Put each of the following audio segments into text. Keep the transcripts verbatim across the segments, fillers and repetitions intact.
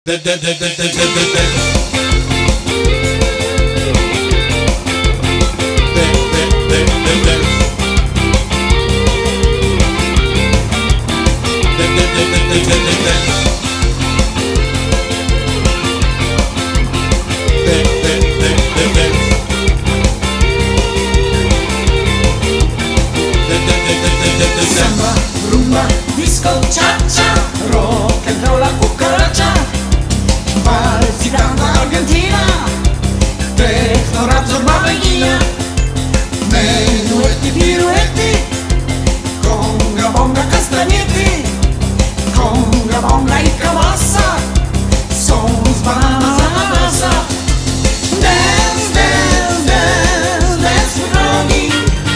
Samba, rumba, disco, cha-cha, rock and roll, cucaracha, vals y tanda argentina, techno, rap, zorba, beguina, menuetti, piruetti, conga, bonga, castagnetti, conga, bonga y cabasa, somos bananas a la masa. Dance, dance, dance, dance with nogi.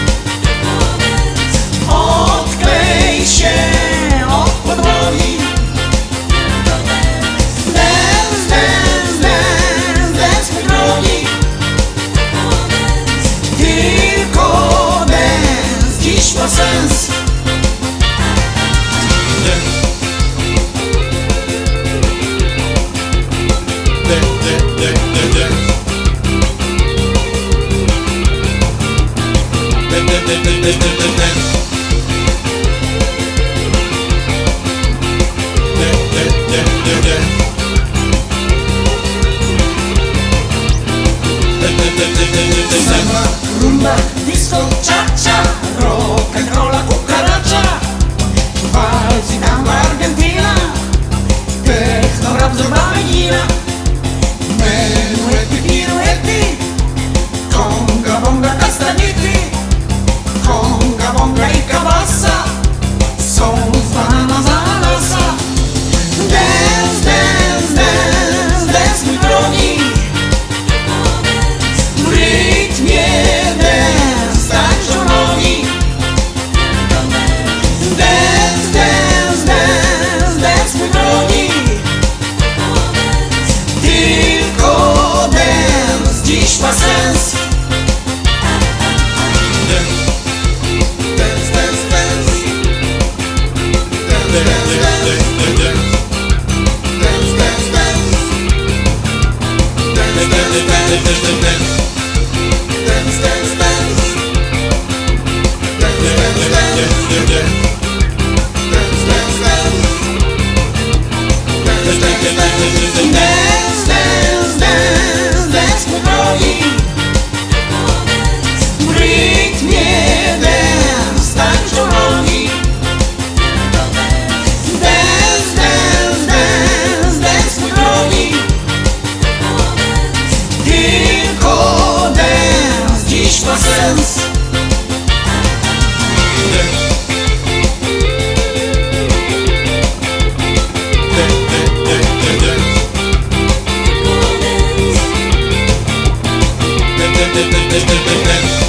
Odklej się od podłogi. Dance, dance, dance, dance with nogi. Tylko dance dziś ma sens. Samba, rumba, disco, cha-cha, rock and roll, cucaracha, vals y tamba argentina, techno, rap, zorba, beguina, menuetti, piruetti, conga, bonga, castagnetti, conga, bonga y cabasa, somos bananas a la masa. Dance, dance, dance, dance with nogi. W rytmie dance, tańczą nogi. Dance, dance, dance, dance with nogi. Tylko dance dziś ma sens. Dance, dance, dance. Dance, dance, dance. Dance, dance, dance. Dance, dance, dance. Dance, dance, dance. Dance, dance, dance. Dance, dance, dance. Dance, dance, dance. Dance, dance, dance. Dance with nogi. W rytmie dance, tańczą nogi. Dance, dance, dance, dance with nogi. Tylko dance dziś ma sens. Dance.